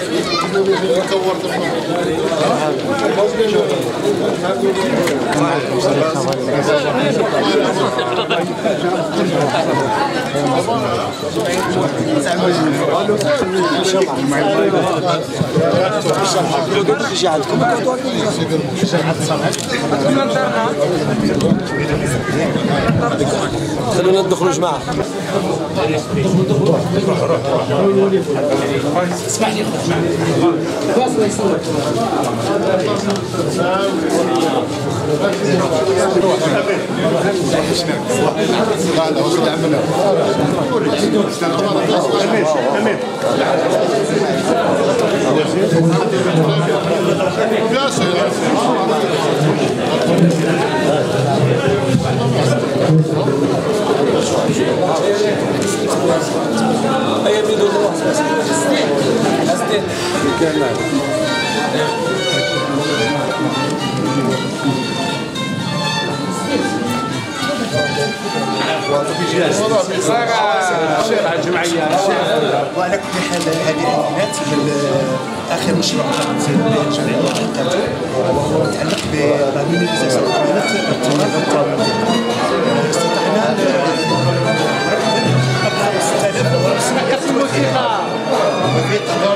خلونا ندخلوا جماعة. اسمح لي وعلى كل حال هذه الإعلانات من آخر مشروع قامت به الجمعية وهو متعلق بمينيميزاسيون التراث. استطعنا أكثر من 6500 وثيقة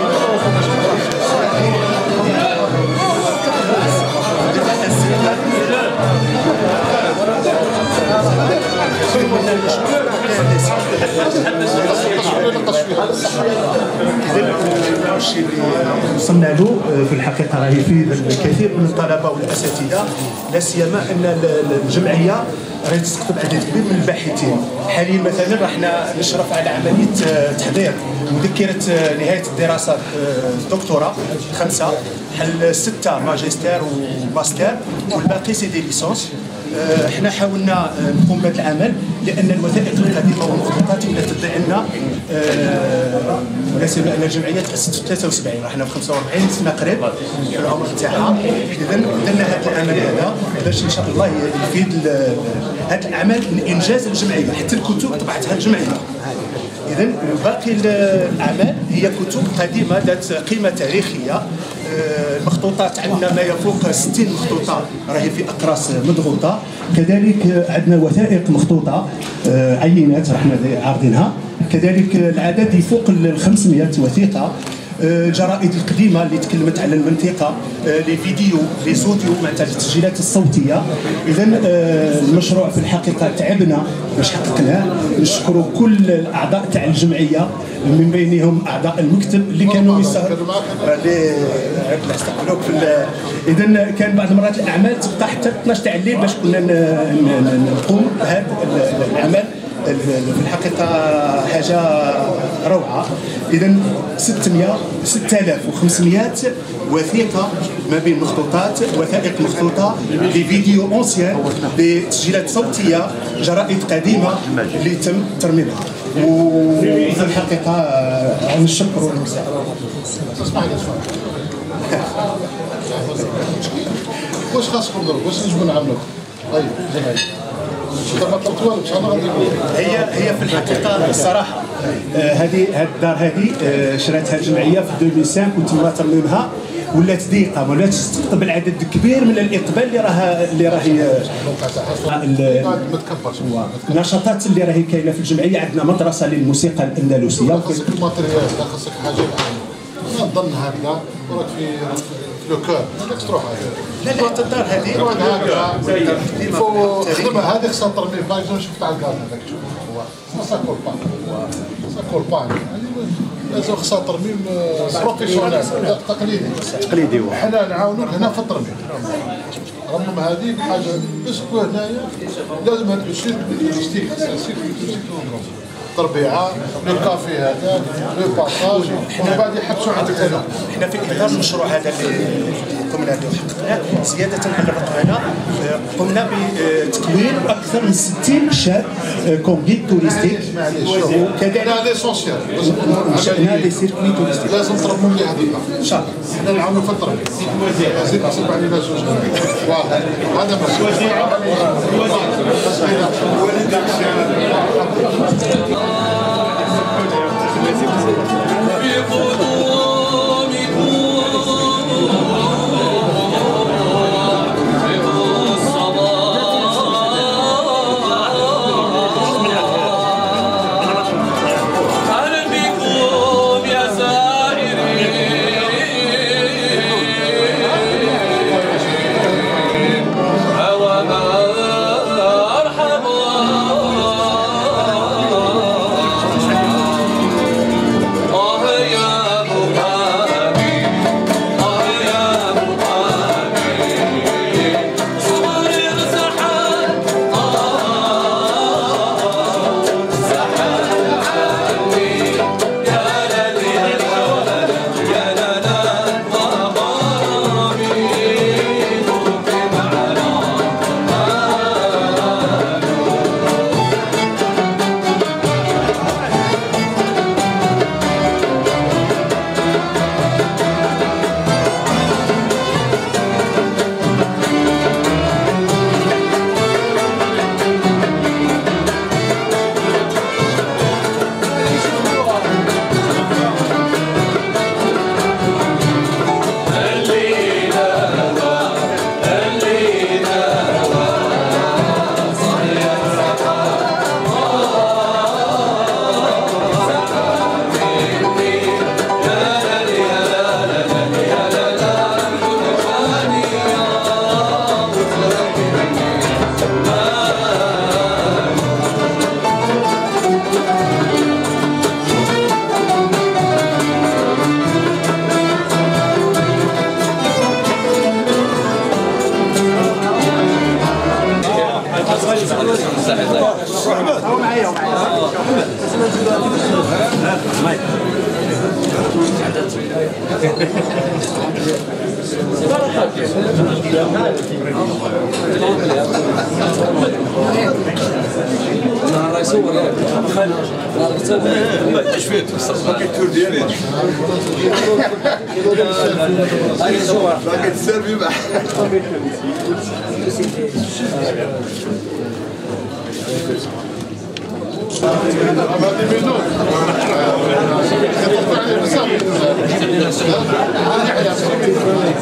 الشيء اللي وصلنا له في الحقيقه راه يفيد الكثير من الطلبه والاساتذه، لا سيما ان الجمعيه راهي تستقطب عدد كبير من الباحثين. حاليا مثلا راحنا نشرف على عمليه تحضير مذكره نهايه الدراسات الدكتوراه 5 حل 6 ماجستير وماستر والباقي سي دي ليسونس. احنا حاولنا نقوم بهذا العمل لان الوثائق القديمه والمخطوطات ولات تضيع لنا. بالنسبه ان الجمعيه تاسست في 73 راحنا في 45 سنه قريب في العمر تاعها. اذا درنا هذا العمل هذا باش ان شاء الله يفيد هذا العمل من انجاز الجمعيه، حتى الكتب طبعتها الجمعيه. اذا باقي الاعمال هي كتب قديمه ذات قيمه تاريخيه. المخطوطات عندنا ما يفوق 60 مخطوطه راهي في اقراص مضغوطه، كذلك عندنا وثائق مخطوطه عينات راحنا عارضينها، كذلك العدد يفوق ال 500 وثيقه. الجرائد القديمه اللي تكلمت على المنطقه، لي فيديو لي صوتيو مع التسجيلات الصوتيه. اذا المشروع في الحقيقه تعبنا باش حققناه. نشكروا كل الاعضاء تاع الجمعيه من بينهم اعضاء المكتب اللي كانوا يستقبلوك في. اذا كان بعض المرات الاعمال تبقى حتى 12 تاع الليل باش كنا نقوم بهذا العمل. في الحقيقه حاجه روعه. اذا 6500 وثيقه ما بين مخطوطات، وثائق مخطوطه، لي فيديو اونسيان، بتسجيلات صوتيه، جرائد قديمه اللي تم ترميمها. وفي الحقيقه نشكروا المساعده. واش خاصكم نديروا؟ واش نجموا نعملوا؟ طيب جمعيه هي في الحقيقه الصراحه هذه الدار هذه شراتها الجمعيه في 2005 وتم ترميمها، ولات ضيقه، ولات تستقطب العدد الكبير من الاقبال اللي راهي النشاطات اللي راهي كاينه في الجمعيه. عندنا مدرسه للموسيقى الاندلسيه. خاصك الماتريال، خاصك حاجه نظن هكذا وراك في لو كور، مالكش تروح لا الدار هذه خدمها هذه خصها ترميم. باغ اكزومبل شفت على الكاز هذاك شوف ساكول با لازم خصها ترميم بروفيسيونيل تقليدي. حنا نعاونوك هنا في الترميم. رمم هذه حاجه باسكو هنايا لازم هذا الشيء لوجيستيك، التربيعه، الكافي هذا، لو باساج، ومن بعد يحبسوا عندك هنا. احنا في اطار المشروع هذا اللي قمنا به وحققناه، زياده على الرقمنه قمنا بتكوين اكثر من 60 شاب كونغيد توريستيك، وكذلك ليسونسيال انشانا لي سيركوي توريستيك. لازم ترمم لي هذه ان شاء الله. احنا نعاونوا في الترميم. زيد نصب علينا زوج. هذا الله يصور ياك ما تجيش فيه باقي التور ديالي باقي السيرفي مع هذه